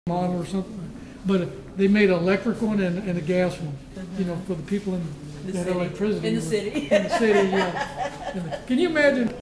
model or something, but they made an electric one and a gas one, you know, for the people in that electricity. In the city. In the city, yeah. Can you imagine